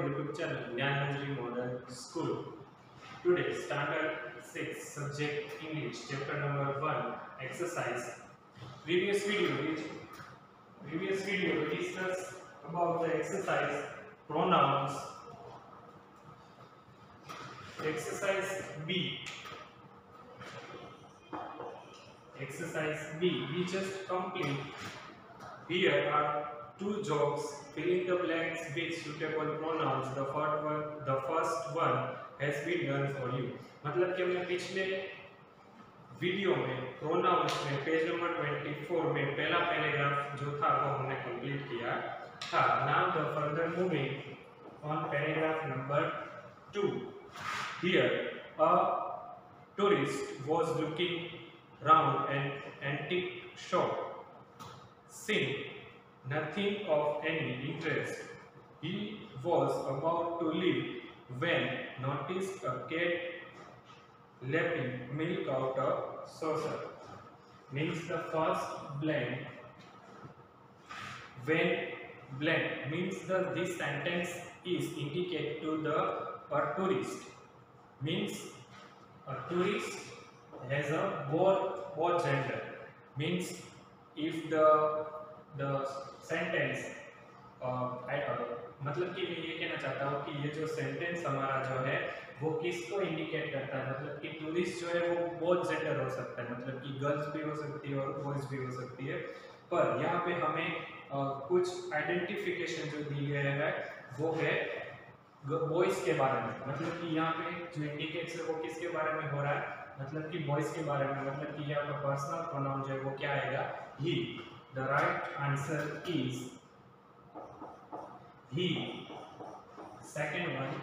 YouTube channel Gyanmanjari Model School. Today, Standard 6, Subject English, Chapter number 1, Exercise. Previous video we discussed about the exercise pronouns. Exercise B. Exercise B. We just complete. Here are two jobs. Filling the blanks with suitable pronouns. The first one has been done for you. मतलब कि हमने पिछले video में pronounce में page number 24 में पहला paragraph जो था वो हमने कंप्लीट किया था. Now the further moving on paragraph number 2. Here a tourist was looking round an antique shop. Seeing nothing of any interest, he was about to leave when noticed a cat lapping milk out a saucer. Means the first blank. When blank means this sentence is indicate to a tourist. Means a tourist has a both gender. Means if the sentence मतलब कि मैं ये कहना चाहता हूँ कि ये जो सेंटेंस हमारा जो है वो किसको इंडिकेट करता है. मतलब कि टूरिस्ट जो है वो बोथ जेंडर हो सकता है. मतलब कि गर्ल्स भी हो सकती है और बॉयज भी हो सकती है. पर यहाँ पे हमें कुछ आइडेंटिफिकेशन जो दी गई है वो है बॉयज के बारे में. मतलब कि यहाँ पे जो इंडिकेट्स है वो किसके बारे में हो रहा है. मतलब कि बॉयज के बारे में. मतलब कि यहाँ पर पर्सनल प्रोनाउन जो है वो क्या आएगा, ही. The right answer is he. Second one,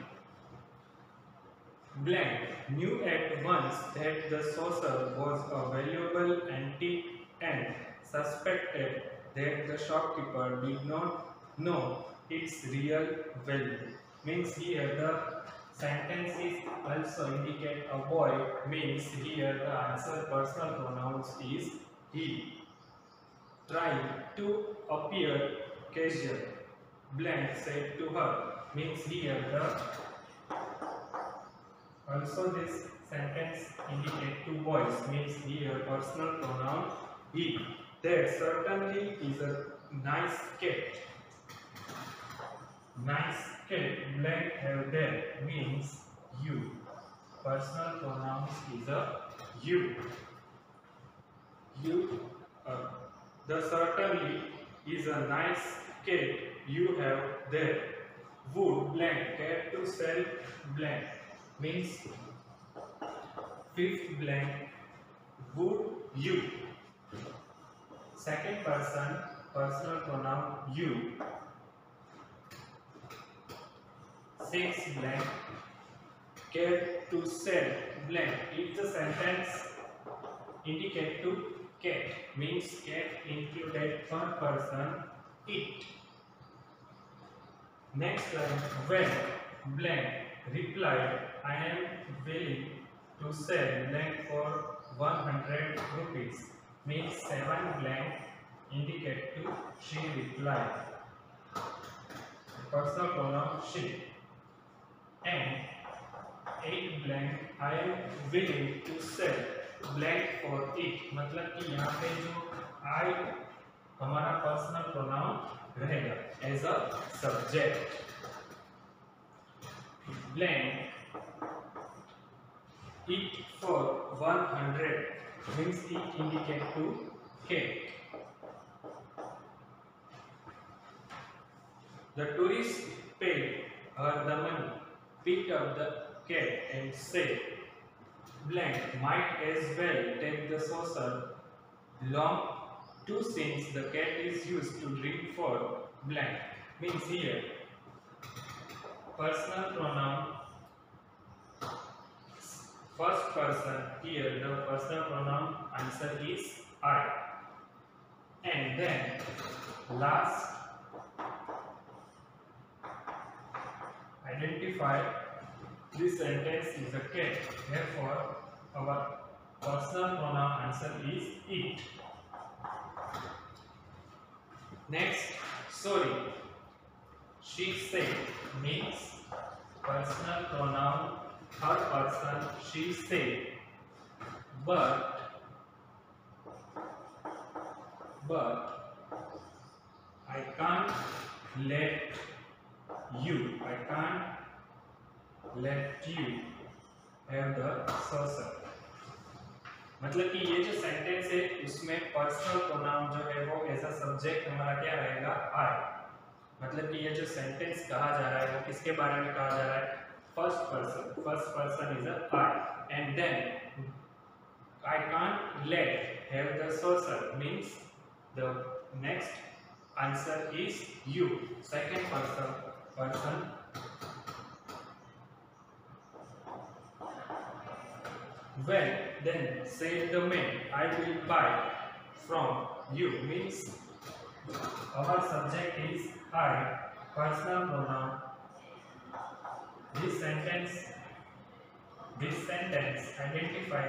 blank knew at once that the saucer was a valuable antique and suspected that the shopkeeper did not know its real value. Means here the sentence is also indicate a boy. Means here the answer personal pronouns is he. Trying to appear casual, blank said to her. Means here also this sentence indicate two boys. Means here personal pronoun he. There certainly is a nice cat. Nice cat, blank have there. Means you. Personal pronouns is a you. You. The certainly is a nice cat you have there. Would blank cat to sell blank. Means fifth blank would you. Second person personal pronoun you. Sixth blank cat to sell blank. If the sentence indicate to cat, means cat included third person it. Next line, when blank replied, I am willing to sell blank for 100 rupees. Means 7 blank indicate to she replied. Personal pronoun she. And 8 blank I am willing to sell blank for it. मतलब कि यहाँ पे जो I हमारा personal pronoun रहेगा as a subject. Blank it for 100 means it indicate to cat. The tourist paid her the money, picked up the cat and said, blank might as well take the saucer long too since the cat is used to drink for blank. Means here personal pronoun first person. Here the personal pronoun answer is I. And then last identify this sentence is a cat. Therefore our personal pronoun answer is it. Next, sorry, she said. means personal pronoun third person she said, but I can't let I can't let you have the saucer। मतलब कि ये जो sentence है उसमें personal pronoun जो है वो as a subject हमारा क्या रहेगा आई। मतलब कि ये जो सेंटेंस कहा जा रहा है वो किसके बारे में कहा जा रहा है, first person is a I and then I can't let have the saucer means the next answer is you, second person when then said the man I will buy from you means our subject is I, personal pronoun। this sentence identify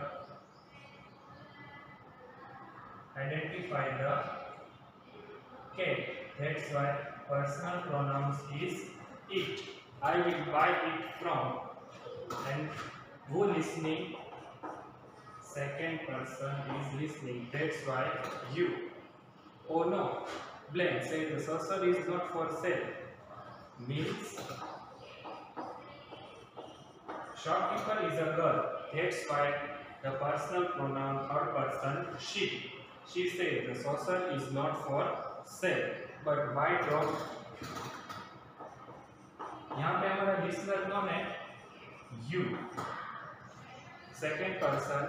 the cat, that's why personal pronouns is it, I will buy it from, and who listening, second person is listening, that's why you। Oh no, blank say the saucer is not for sale means shopkeeper is a girl, that's why the personal pronoun third person she says the saucer is not for sale, but why don't, यहाँ पे हमारा listener कौन है, you, second person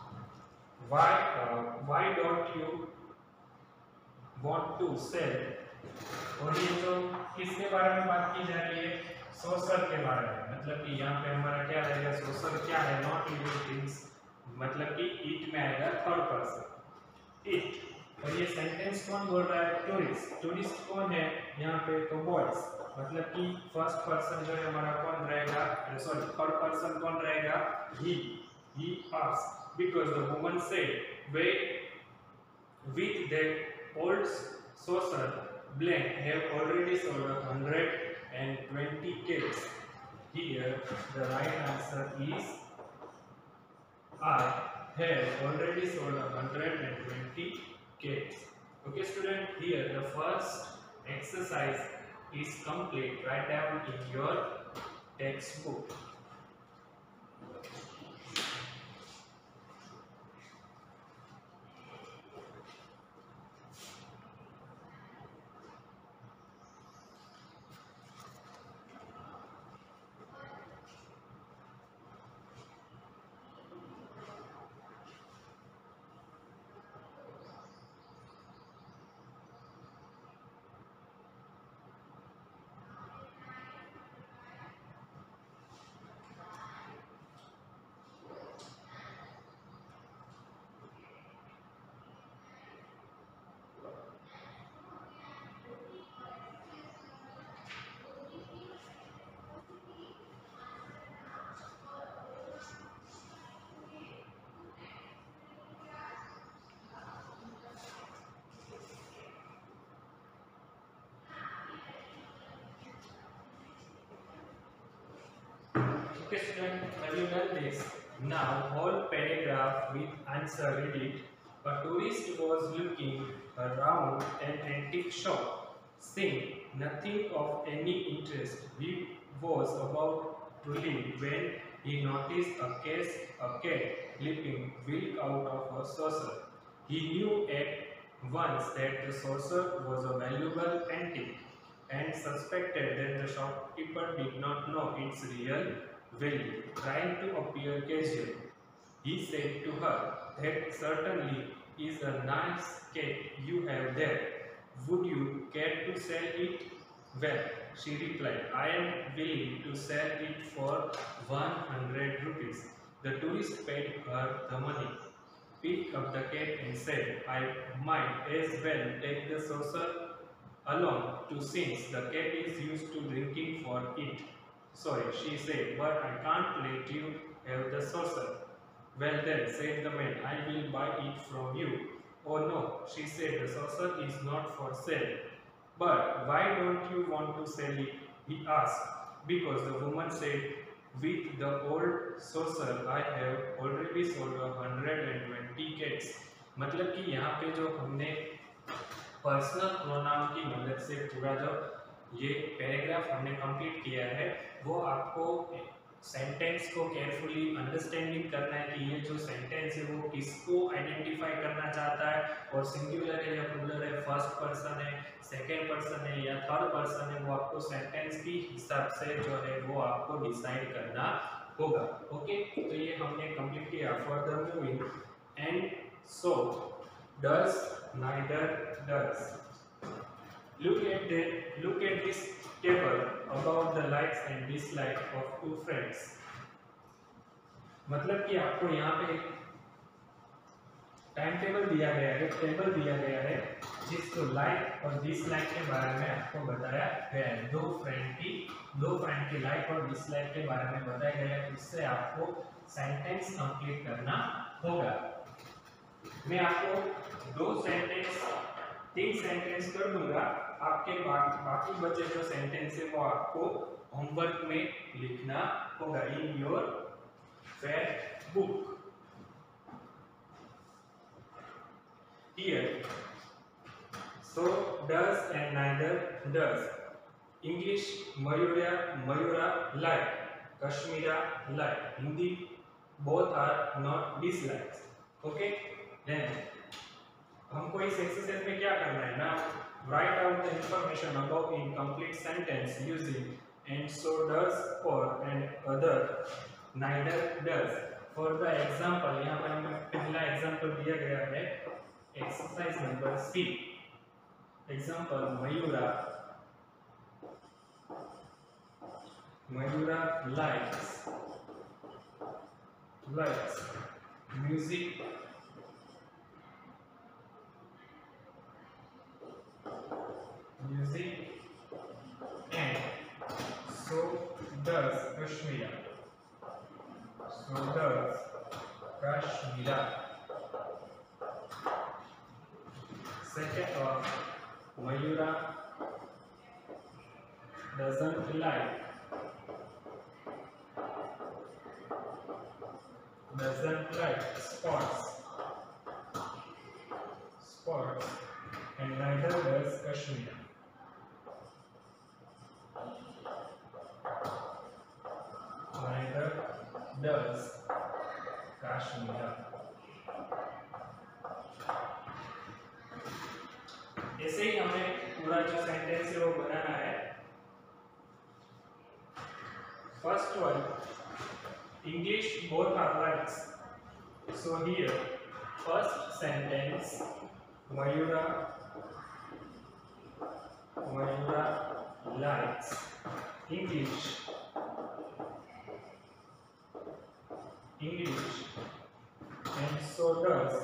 why don't you want to sell, और ये जो किसके बारे में बात की जा रही है, सोशल के बारे में। मतलब कि यहाँ पे हमारा क्या रहेगा, सोशल क्या है, नॉट लिविंग थिंग्स, मतलब कि इट में आएगा थर्ड पर्सन इट। और ये सेंटेंस कौन बोल रहा है, टूरिस्ट कौन है यहाँ पे, तो बॉयज, मतलब कि फर्स्ट पर्सन जो है हमारा कौन रहेगा, सॉरी थर्ड पर्सन कौन रहेगा, he asked because the woman said with that old saucer blank have already sold 120 cakes, here the right answer is I have already sold 120 cakes। okay student, here the first exercise is complete, write down in your textbook। Okay student, have you done this? Now whole paragraph with answer, read it. A tourist was looking around an antique shop, seeing nothing of any interest. He was about to leave when he noticed a cat leaping milk out of a saucer. He knew at once that the saucer was a valuable antique and suspected that the shopkeeper did not know its real value. Trying to appear casual, he said to her, "That certainly is a nice cat you have there. Would you care to sell it?" "Well," she replied, "I am willing to sell it for 100 rupees." The tourist paid her the money, picked up the cat and said, "I might as well take the saucer along too, since the cat is used to drinking for it." "Sorry," she said, "but I can't let you have the saucer." "Well then," said the man, "I will buy it from you." "Oh no," she said, "the saucer is not for sale." "But why don't you want to sell it?" he asked, because the woman said, with the old sorcerer I have already sold 120 cats. मतलब कि यहाँ पे जो हमने personal pronoun की मदद से पूरा जो ये पैराग्राफ हमने कंप्लीट किया है, वो आपको सेंटेंस को केयरफुली अंडरस्टैंडिंग करना है कि ये जो सेंटेंस है वो किसको आइडेंटिफाई करना चाहता है, और सिंगुलर है या प्लूरल है, फर्स्ट पर्सन है, सेकेंड पर्सन है या थर्ड पर्सन है, वो आपको सेंटेंस की हिसाब से जो है वो आपको डिसाइड करना होगा। ओके, तो ये हमने कंप्लीट किया। Further moving, and so does neither does. Look at this table about the likes and dislikes of two friends। मतलब कि आपको यहाँ पे एक टाइम टेबल दिया गया है, टेबल दिया गया है जिसको लाइक और डिसलाइक के बारे में आपको बताया गया है। दो फ्रेंड की लाइक और डिसलाइक के बारे में बताया गया है। इससे आपको सेंटेंस कंप्लीट करना होगा। मैं आपको तीन सेंटेंस कर दूंगा, आपके बाकी बचे जो सेंटेंस है वो आपको होमवर्क में लिखना होगा in your fair book. Here, so does and neither does. English Mayura like, Kashmira like. Hindi both are not dislikes. Okay, then हमको इस एक्सरसाइज में क्या करना है ना, write out the information above in complete sentence using and so does for and other neither does। For the example, यहाँ पर हमें पहला एग्जांपल दिया गया है, exercise number C. Example, Mayura likes music and so does Kashmira। Second one, Mayura doesn't like sports and neither does Kashmira। ऐसे ही हमें पूरा जो सेंटेंस है वो बनाना है। First one, English both are likes। So here, first sentence, Mayura likes English and so does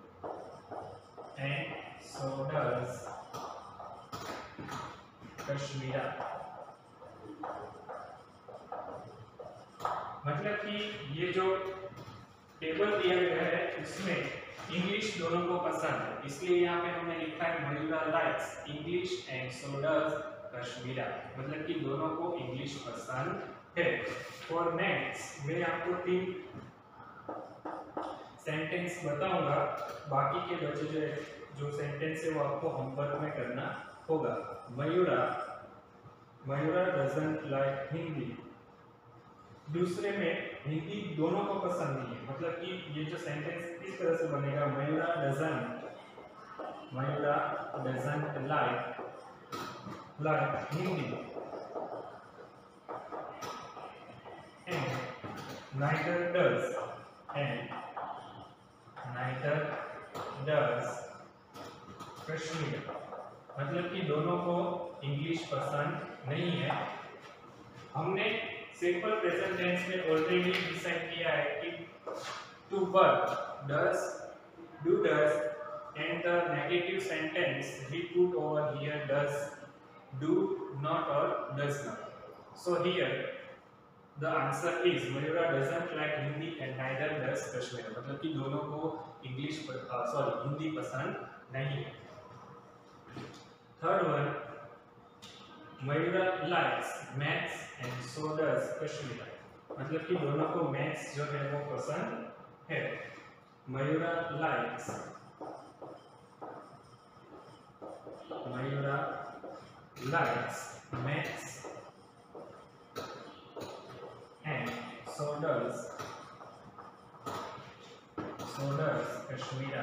Kashmira। मतलब कि ये जो टेबल दिया गया है उसमें इंग्लिश दोनों को पसंद है, इसलिए यहाँ पे हमने लिखा है Mayura likes English and so does Kashmira. मतलब कि दोनों को इंग्लिश पसंद है। फॉर नेक्स्ट मैं आपको 3 सेंटेंस बताऊंगा, बाकी के बचे जो सेंटेंस है वो आपको होमवर्क में करना होगा। Mayura doesn't like Hindi. दूसरे में हिंदी दोनों को पसंद नहीं है। मतलब कि ये जो सेंटेंस किस तरह से बनेगा, Mayura doesn't like Hindi and neither does Kashmir. मतलब कि दोनों को इंग्लिश पसंद नहीं है। हमने सिंपल प्रेजेंट टेंस में ऑलरेडी डिसाइड किया है कि two verb do does and the negative sentence we put over here does, do not or does not। So here the answer is Mayura doesn't like Hindi and neither does Kashmir। मतलब कि दोनों को हिंदी पसंद नहीं है। Third one, Mayura likes maths and so does Kashmira. मतलब कि दोनों को मैथ्स जो है वो पसंद है। Mayura likes maths and so does Kashmira.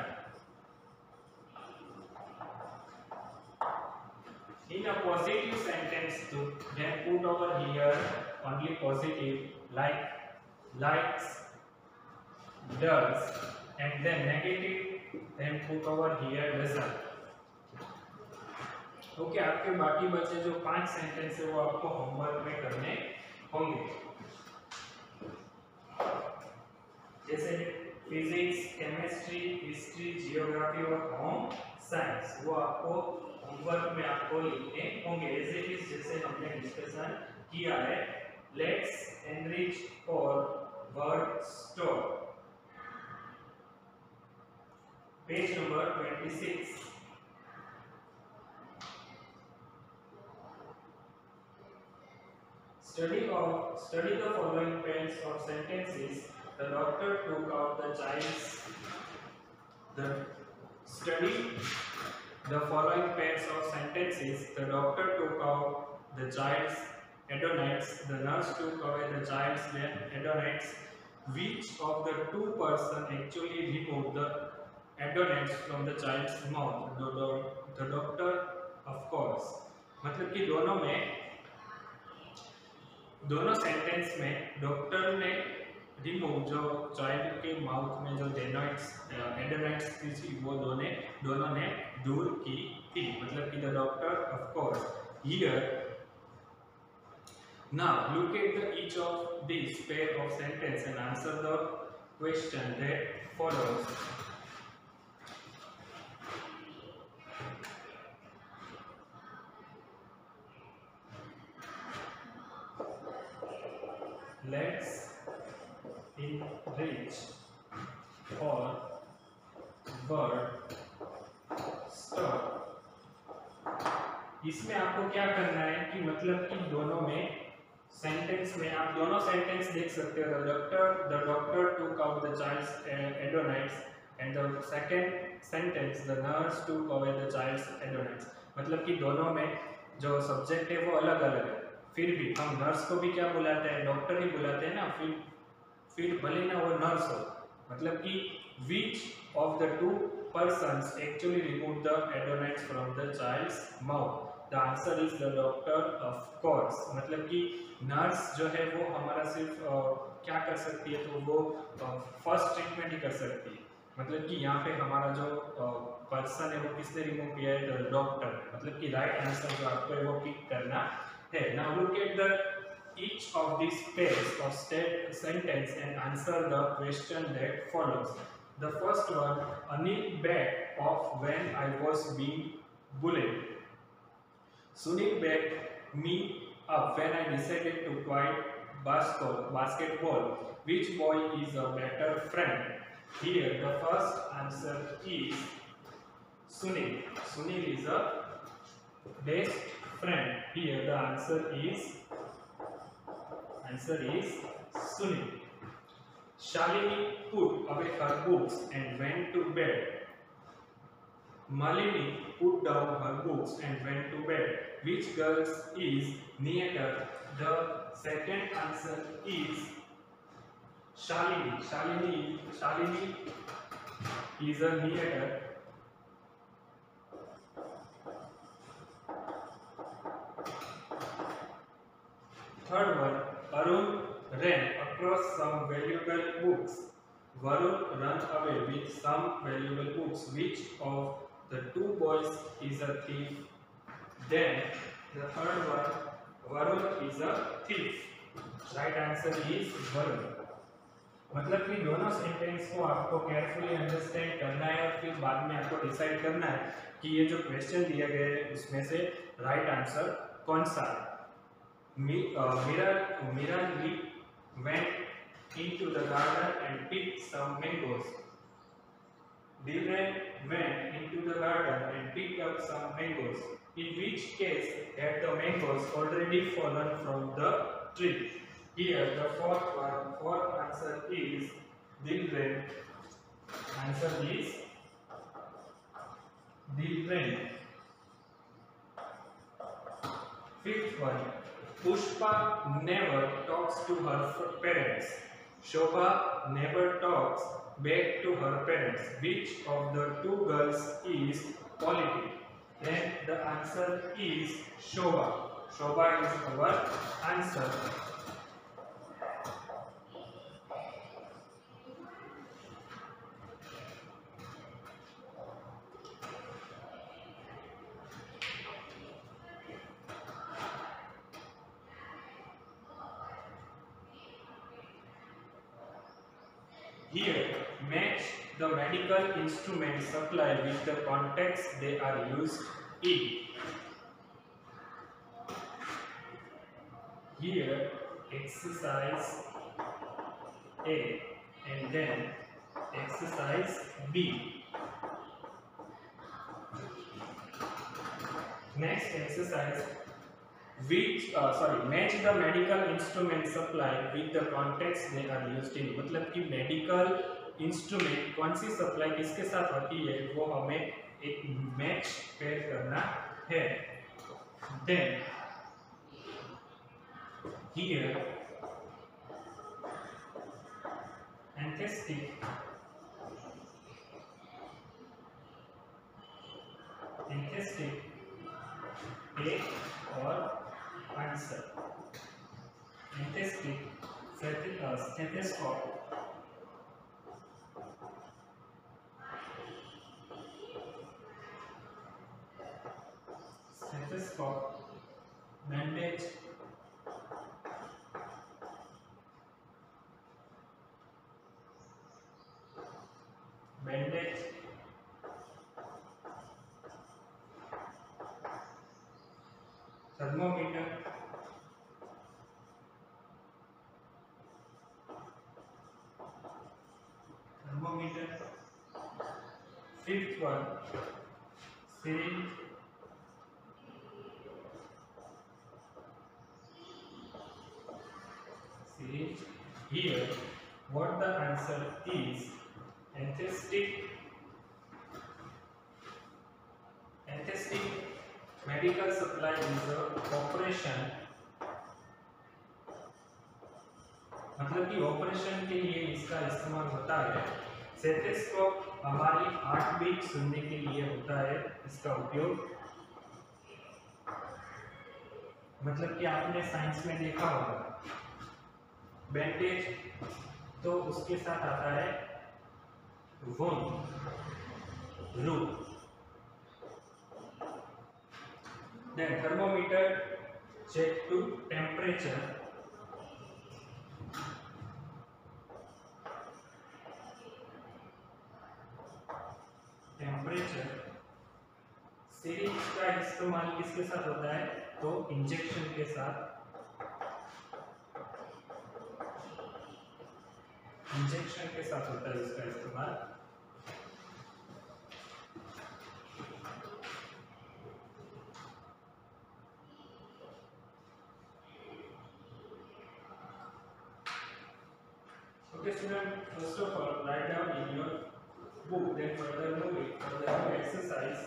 In a positive sentence, to then put over here only positive, like, likes, does, and then negative, then put over here doesn't. Okay, आपके बाकी बचे जो 5 सेंटेंस है वो आपको होमवर्क में करने होंगे। जैसे फिजिक्स, केमिस्ट्री, हिस्ट्री, जियोग्राफी और होम साइंस, वो आपको होमवर्क में आपको लिखने होंगे। एज इट इज जैसे हमने डिस्कशन किया है। Let's enrich our word store, page number 26। Study the following pairs of sentences. The doctor took out the child's. Study the following pairs of sentences. The doctor took out the child's adenoids. The nurse took away the child's adenoids. Which of the two persons actually removed the adenoids from the child's mouth? The doctor, of course. मतलब कि दोनों sentence में doctor ने remove जो child के mouth में जो adenoids थी वो दोनों ने दूर की थी। मतलब कि the doctor of course here. Now look at the each of this pair of sentence and answer the question that follows. Let's enrich or word stop। इसमें आपको क्या करना है कि मतलब कि दोनों में सेंटेंस में आप दोनों सेंटेंस देख सकते हो। The doctor took out the child's adenoids and the second sentence the nurse took away the child's adenoids। मतलब कि दोनों में जो सब्जेक्ट है वो अलग अलग है। फिर भी हम नर्स को भी क्या बुलाते हैं, डॉक्टर ही बुलाते हैं ना। फिर भले ना वो नर्स हो। मतलब कि which of the two persons actually removed the adenoids from the child's mouth? The answer is the doctor, of course। मतलब कि नर्स जो है वो हमारा सिर्फ क्या कर सकती है, तो वो फर्स्ट ट्रीटमेंट ही कर सकती है। मतलब कि यहाँ पे हमारा जो पर्सन है वो किसने रिमूव किया है, डॉक्टर। मतलब कि राइट आंसर जो आपको है वो पिक करना है। Now look at each of these pairs of sentence and answer the question that follows. The first one, Anil backed off when I was being bullied. Sunil backed me up when I decided to quit basketball. Which boy is a better friend? Here the first answer is Sunil. Sunil is a best friend. Here the answer is Sunil. Shalini put away her books and went to bed. Malini put down her books and went to bed. Which girl is neater? The second answer is Shalini. Shalini is a neater. Third one, Arun ran across some valuable books. Varun ran away with some valuable books. Which of the two boys is a thief? Then the third one, Varun is a thief. Right answer is Varun। मतलब कि दोनों sentence को आपको carefully understand करना है और फिर बाद में आपको डिसाइड करना है कि ये जो क्वेश्चन दिया गया है उसमें से राइट आंसर कौन सा है। Mira went into the garden and picked some mangoes. Dhirendra went into the garden and picked up some mangoes. in which case had the mangoes already fallen from the tree. Here the fourth answer is Dilren. Answer is Dilren. Fifth one, Pushpa never talks to her parents. Shobha never talks back to her parents. Which of the two girls is quality? Then the answer is Shobha. Shobha is our answer. Here, match the medical instrument supply with the context they are used in. Here, exercise A and then exercise B. Next exercise, match the medical instrument supply with the context they are used in. मतलब कि medical instrument कौन C supply किसके साथ होती है वो हमें एक मैच पेयर करना है. Then here anesthetic A और answer. Anesthetic stethoscope, bandage, thermometer, fifth one, syringe, here what the answer is anesthetic medical supply is a operation, मतलब कि ऑपरेशन के लिए इसका इस्तेमाल होता है. स्टेथोस्कोप हमारी हार्ट बीट सुनने के लिए होता है इसका उपयोग. मतलब कि आपने साइंस में देखा होगा बैंडेज तो उसके साथ आता है रूट. Then thermometer check to temperature. Syringe का इस्तेमाल किसके साथ होता है तो इंजेक्शन के साथ. होता है इसका इस्तेमाल. Okay, student, first of all, write down in your book, then further move it for the new exercise.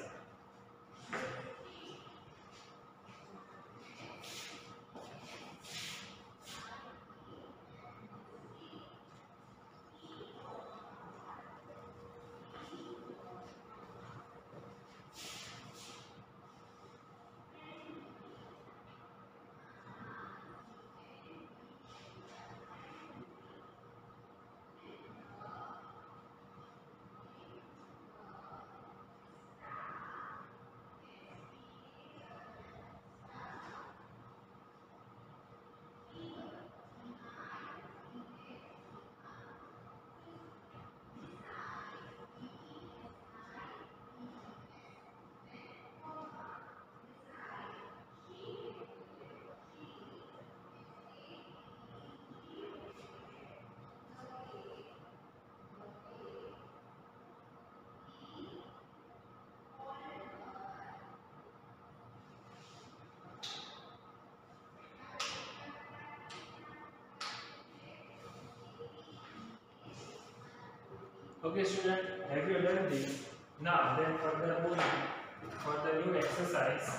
Okay, student, have you done this? Now, then further moving for the new exercise,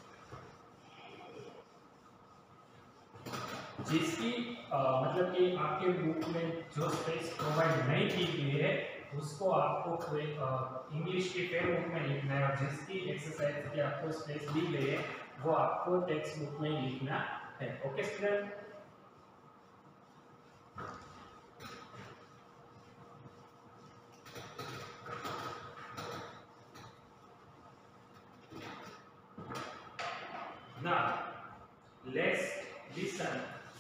जिसकी मतलब कि आपके book में जो space provide नहीं की गई है उसको आपको इंग्लिश की पेन बुक में लिखना है, और जिसकी एक्सरसाइज की आपको स्पेस दी गई है वो आपको टेक्स्ट बुक में लिखना है। Okay student, now let's listen.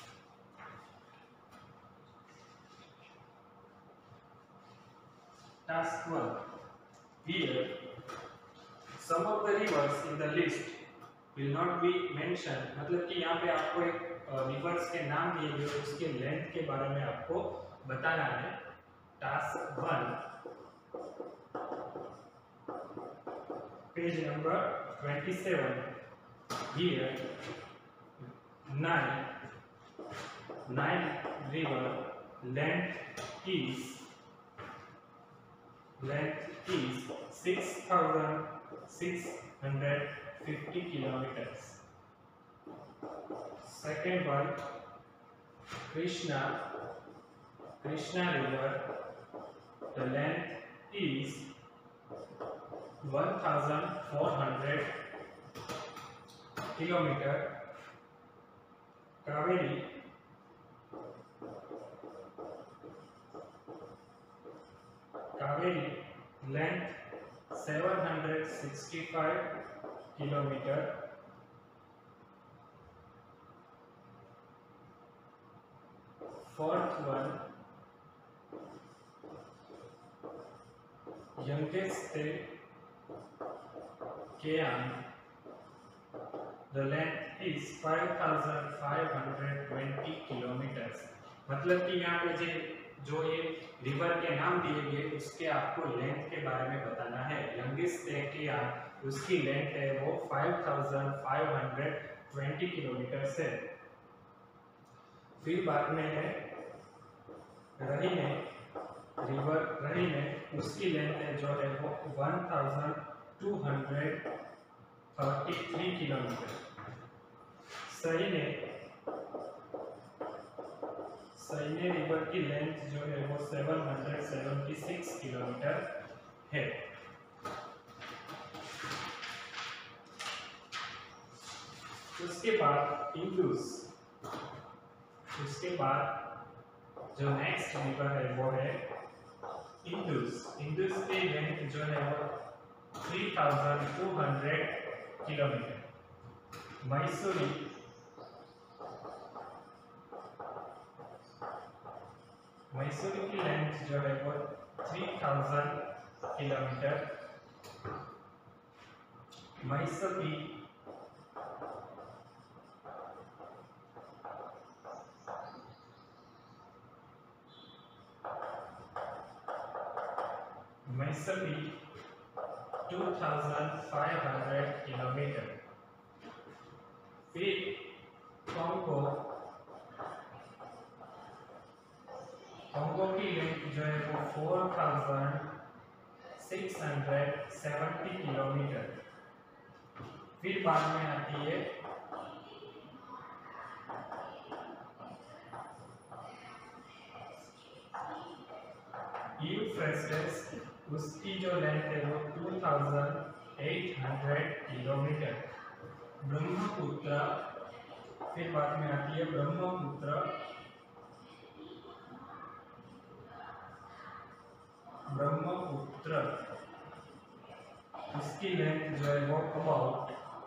Task 1. Here, some of the rivers in the list will not be mentioned. मतलब कि यहाँ पे आपको एक रिवर्स के नाम दिए गए, उसके लेंथ के बारे में आपको बताना है। Task 1, page number 27. Here, 9 river length is 6,650 kilometers. Second one, Krishna river, the length is 1,400 kilometer. Kaveri length 765 kilometer. Fourth one, youngest Kean, the length is 5,520 kilometers. मतलब कि यहाँ पे जो ये रिवर के नाम दिए गए उसके आपको लेंथ के बारे में बताना है। यंगेस्ट Kean, उसकी लेंथ है वो 5,520 किलोमीटर है। फिर बाद में है रहीने, उसकी लेंथ है जो है वो 1,233 किलोमीटर। सहीने रिवर की लेंथ जो है वो 776 किलोमीटर है। उसके बाद जो नेक्स्ट रिवर है वो है इंडस की लेंथ जो है वो 3,200 किलोमीटर। मैसूरी की लेंथ जो है वो 3000 किलोमीटर। Missouri Mississippi 2500 kilometre. फिर कॉन्गो की लेंथ जो है वो 4670 किलोमीटर। फिर बाद में आती है यूफ्रेटिस, उसकी जो लेंथ है वो 2800 किलोमीटर। ब्रह्मपुत्र, फिर बाद में आती है ब्रह्मपुत्र उसकी लेंथ जो है वो अबाउट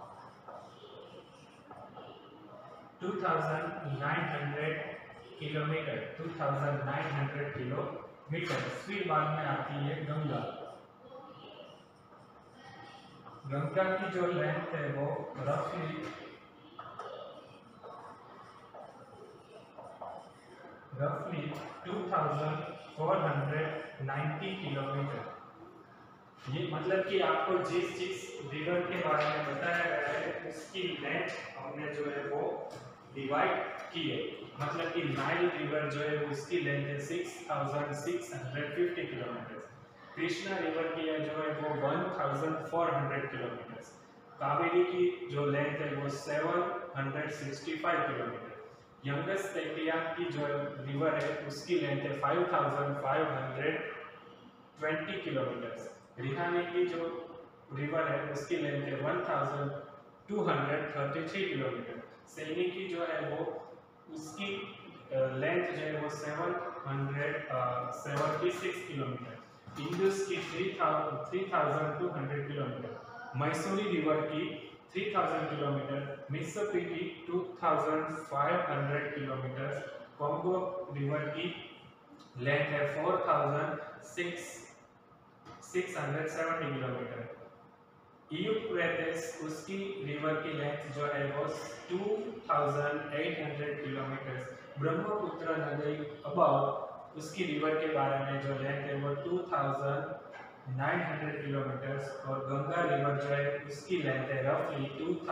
2900 किलोमीटर। फिर बाद में आती है गंगा की जो लेंथ है वो रफली 2490 किलोमीटर। ये मतलब कि आपको जिस रिवर के बारे में बताया गया है उसकी लेंथ हमने जो है वो डिवाइड की है। मतलब कि नाइल रिवर जो है उसकी लेंथ है 6650 किलोमीटर। कृष्णा रिवर की जो है वो 1400 किलोमीटर, कावेरी की जो लेंथ है वो 765 किलोमीटर, यंगस तैपियांग की जो रिवर है उसकी लेंथ है 5520 किलोमीटर, रिहानी की जो रिवर है उसकी लेंथ है 1233 किलोमीटर, सैनी की जो है वो उसकी लेंथ जो है वो 776 किलोमीटर, इंडस की 3200 किलोमीटर, मैसूरी रिवर की 3000 किलोमीटर, मिसिसिपी की 2500 किलोमीटर, कॉन्गो रिवर की लेंथ है 4670 किलोमीटर, यूफ्रेटिस उसकी रिवर की लेंथ जो है वो 2800 किलोमीटर, ब्रह्मपुत्र नदी अबाउट उसकी रिवर के बारे में जो लेंथ है वो 2900 किलोमीटर, और गंगा रिवर जो है उसकी लेंथ है रफली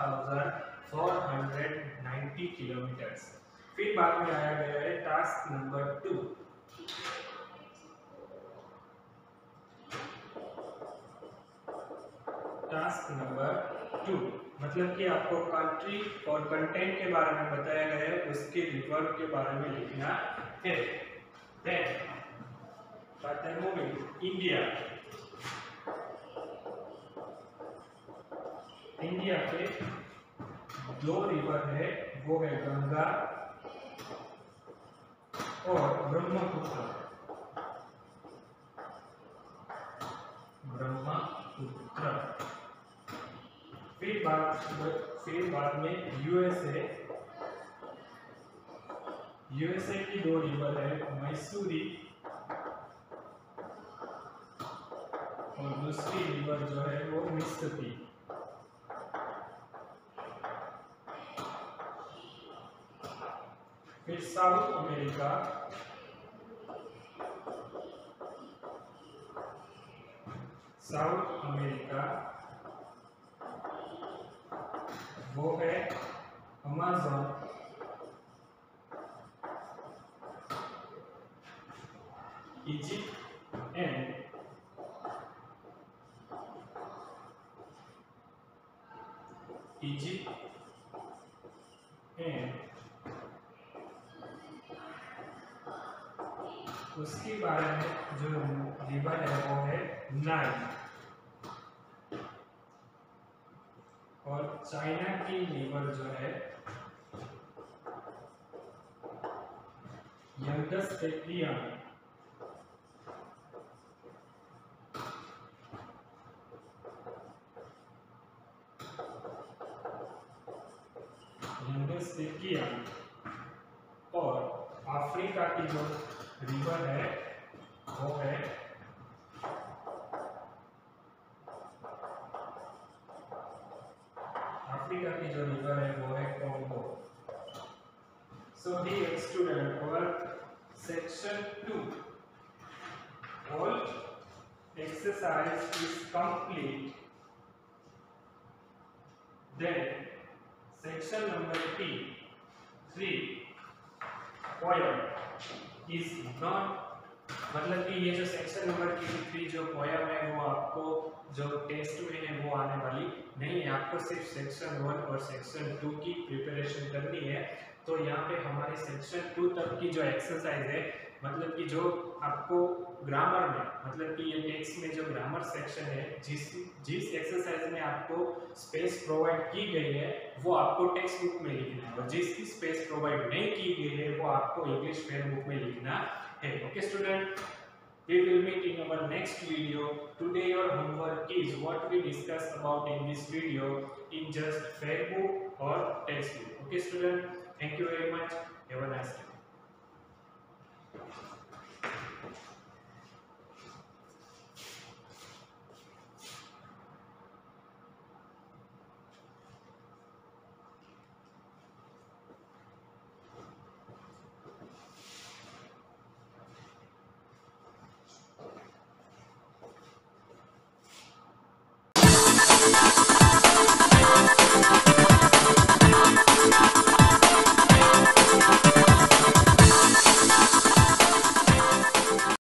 2490 किलोमीटर। फिर बाद में आया गया है टास्क नंबर 2। टास्क नंबर 2 मतलब कि आपको कंट्री और कंटेंट के बारे में बताया गया है, उसके रिवर के बारे में लिखना है। इंडिया, इंडिया के 2 रिवर है, वो है गंगा और ब्रह्मपुत्र। फिर बाद में यूएसए की 2 रिवर है, मैसूरी और दूसरी रिवर जो है वो मिसिसिपी। फिर साउथ अमेरिका, वो है अमेज़न, इजिप्ट एंड उसके बारे में जो रिवर है वो है नाइल, और चाइना की रिवर जो है यंगस तैपियांग, और अफ्रीका की जो रिवर है वो है Congo. So dear student, our section 2 all exercise is complete. Then section number 3 poem is not, मतलब कि ये जो सेक्शन नंबर 3 जो पोयम है वो आपको जो टेस्ट में है वो आने वाली नहीं है, आपको सिर्फ सेक्शन 1 और सेक्शन 2 की प्रिपरेशन करनी है। तो यहाँ पे हमारे सेक्शन 2 तक की जो एक्सरसाइज है, मतलब कि जो आपको ग्रामर में, मतलब कि ये टेक्स्ट में जो ग्रामर सेक्शन है, जिस एक्सरसाइज में आपको स्पेस प्रोवाइड की गई है वो आपको टेक्स्ट बुक में लिखना है, और जिसकी स्पेस प्रोवाइड नहीं की गई है वो आपको इंग्लिश फेयर बुक में लिखना है। Okay student, we will meet in our next video. Today your homework is what we discussed about in this video in just fair book or textbook. Okay student, thank you very much, have a nice day.